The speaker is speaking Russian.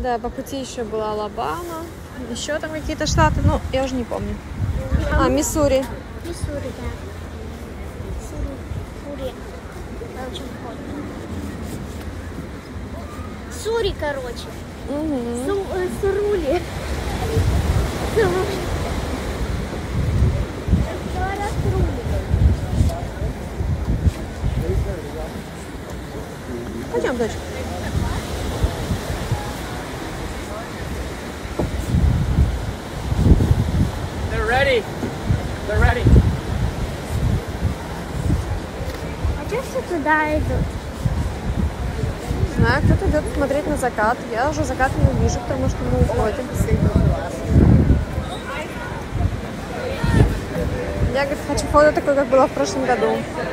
Да, по пути еще была Алабама, еще там какие-то штаты, ну, я уже не помню. А, Миссури. Миссури, да. Сури. Очень вкусно. Сури, короче. Угу. Сурули. Пойдем, дочка. They're ready. They're ready. А что все туда идут? Не знаю, кто-то идет смотреть на закат. Я уже закат не увижу, потому что мы уходим. Я, говорит, хочу фото такое, как было в прошлом году.